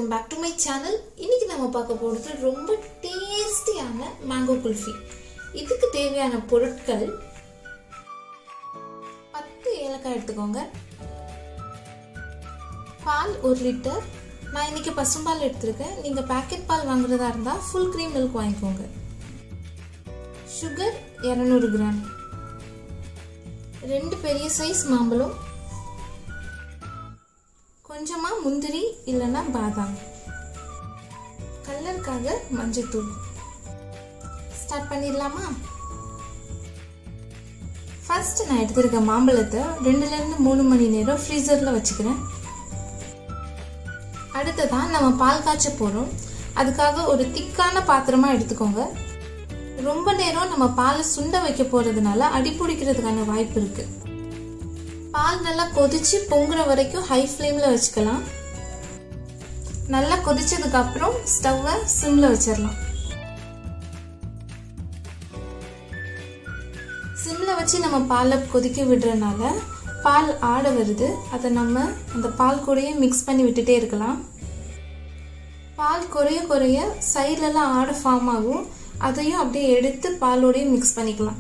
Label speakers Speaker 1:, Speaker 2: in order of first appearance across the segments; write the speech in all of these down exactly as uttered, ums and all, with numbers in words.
Speaker 1: welcome back to my channel. இன்னைக்கு நாம பார்க்க போறது ரொம்ப டேஸ்டியான mango kulfi. இதுக்கு தேவையான பொருட்கள் பத்து ஏலக்காய் எடுத்துக்கோங்க. பால் ஒரு லிட்டர். நான் இன்னைக்கு பசும்பால் எடுத்துர்க்கேன். நீங்க பாக்கெட் பால் வாங்குறதா இருந்தா full cream milk வாங்கிக்கோங்க. sugar இருநூறு கிராம். ரெண்டு பெரிய சைஸ் மாம்பழம். கொஞ்சமா முந்திரி இல்லனா பாதாம். கலருக்காக மஞ்சள் தூள். ஸ்டார்ட் பண்ணிடலாமா? ஃபர்ஸ்ட் நான் எடுத்துர்க்க மாம்பழத்தை ரெண்டுல இருந்து மூணு மணி நேரம் ஃப்ரீசர்ல வச்சுக்கிறேன். அடுத்ததா நம்ம பால் காய்ச்ச போறோம். அதுக்காக ஒரு திக்கான பாத்திரமா எடுத்துக்கோங்க. ரொம்ப நேரம் நம்ம பாலை சுண்ட வைக்க போறதுனால அடி பிடிக்கிறதுக்கான வாய்ப்பு இருக்கு. பால் நல்லா கொதிச்சு பொங்குற வரைக்கும் ஹை ஃப்ளேம்ல வச்சுக்கலாம். நல்லா கொதிச்சதுக்கு அப்புறம் ஸ்டவ்வை சிம்ல வச்சிரலாம். சிம்ல வச்சு நம்ம பாலை கொதிக்க விடுறதுனால பால் ஆட வருது. அதை நம்ம அந்த பால் கூடயே மிக்ஸ் பண்ணி விட்டுட்டே இருக்கலாம். பால் குறைய குறைய சைட்லலாம் ஆட ஃபார்ம் ஆகும். அதையும் அப்படியே எடுத்து பாலோடய மிக்ஸ் பண்ணிக்கலாம்.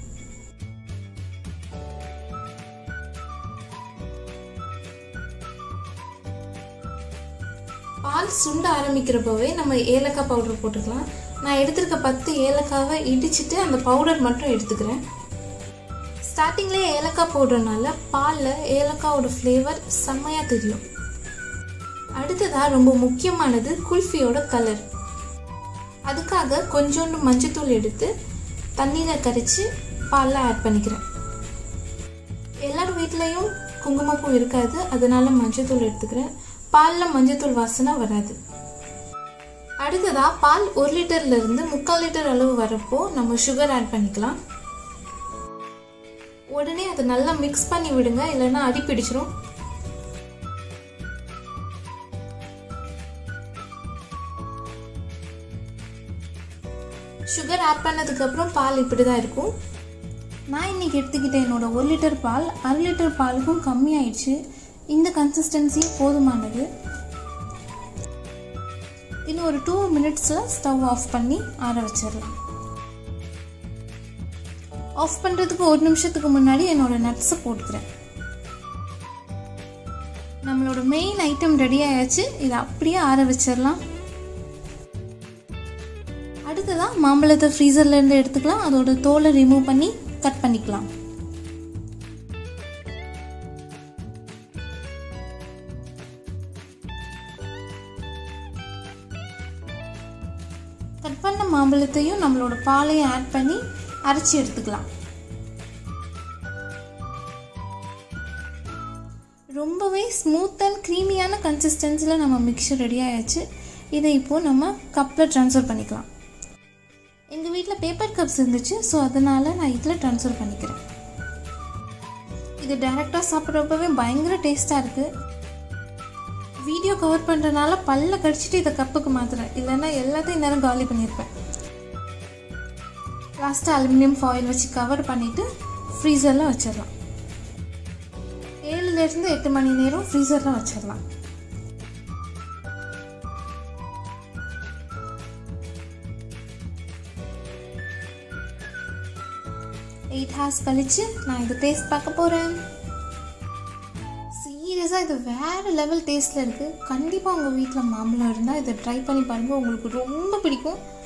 Speaker 1: பால் சுண்ட ஆரம்பிக்கிறப்பவே நம்ம ஏலக்காய் பவுடர் போட்டுக்கலாம். நான் எடுத்திருக்க பத்து ஏலக்காவை இடிச்சிட்டு அந்த பவுடர் மட்டும் எடுத்துக்கிறேன். ஸ்டார்டிங்லேயே ஏலக்காய் பவுடர்னால பாலில் ஏலக்காவோட ஃப்ளேவர் செம்மையாக தெரியும். அடுத்ததாக ரொம்ப முக்கியமானது குல்ஃபியோட கலர். அதுக்காக கொஞ்சோண்டு மஞ்சத்தூள் எடுத்து தண்ணியில் கரைச்சி பாலில் ஆட் பண்ணிக்கிறேன். எல்லார் வீட்லேயும் குங்குமப்பூ இருக்காது, அதனால மஞ்சத்தூள் எடுத்துக்கிறேன். பாலில் மஞ்சத்தூள் வாசனை வராது. அடுத்ததாக பால் ஒரு லிட்டர்ல இருந்து முக்கால் லிட்டர் அளவு வரப்போ நம்ம சுகர் ஆட் பண்ணிக்கலாம். உடனே அதை நல்லா மிக்ஸ் பண்ணி விடுங்க, இல்லைன்னா அடி பிடிச்சிரும். சுகர் ஆட் பண்ணதுக்கு அப்புறம் பால் இப்படிதான் இருக்கும். நான் இன்னைக்கு எடுத்துக்கிட்ட என்னோட ஒரு லிட்டர் பால் அரை லிட்டர் பாலுக்கும் கம்மி ஆயிடுச்சு. இந்த கன்சிஸ்டன்சி போதுமானது. இன்னும் ஒரு டூ மினிட்ஸ்ல ஸ்டவ் ஆஃப் பண்ணி ஆற வச்சிடலாம். ஆஃப் பண்றதுக்கு ஒரு நிமிஷத்துக்கு முன்னாடி என்னோட நட்ஸை போட்டுக்கிறேன். நம்மளோட மெயின் ஐட்டம் ரெடி ஆயாச்சு. இதை அப்படியே ஆற வச்சிடலாம். அடுத்ததான் மாம்பழத்தை ஃப்ரீசர்ல இருந்து எடுத்துக்கலாம். அதோட தோலை ரிமூவ் பண்ணி கட் பண்ணிக்கலாம். கட் பண்ண மாம்பழத்தையும் நம்மளோட பாலையும் ஆட் பண்ணி அரைச்சி எடுத்துக்கலாம். ரொம்பவே ஸ்மூத் அண்ட் க்ரீமியான கன்சிஸ்டன்சியில் நம்ம மிக்சர் ரெடி ஆயாச்சு. இதை இப்போ நம்ம கப்பில் ட்ரான்ஸ்ஃபர் பண்ணிக்கலாம். எங்கள் வீட்டில் பேப்பர் கப்ஸ் இருந்துச்சு, ஸோ அதனால் நான் இதில் ட்ரான்ஸ்ஃபர் பண்ணிக்கிறேன். இது டைரெக்டாக சாப்பிட்றப்பவே பயங்கர டேஸ்ட்டாக இருக்குது. வீடியோ கவர் பண்ணுறதுனால பல்ல கடிச்சிட்டு இதை கப்புக்கு மாற்றுறேன், இல்லைன்னா எல்லாத்தையும் நேரம் காலி பண்ணியிருப்பேன். லாஸ்ட்டாக அலுமினியம் ஃபாயில் வச்சு கவர் பண்ணிவிட்டு ஃப்ரீசரில் வச்சிடலாம். ஏழுலேருந்து எட்டு மணி நேரம் ஃப்ரீசரில் வச்சிடலாம். எயிட் ஹார்ஸ் கழிச்சு நான் இதை டேஸ்ட் பார்க்க போகிறேன். சீரியஸாக இது வேறு லெவல் டேஸ்ட்டில் இருக்குது. கண்டிப்பாக உங்கள் வீட்டில் மாம்பழம் இருந்தால் இதை ட்ரை பண்ணி பாருங்கள், உங்களுக்கு ரொம்ப பிடிக்கும்.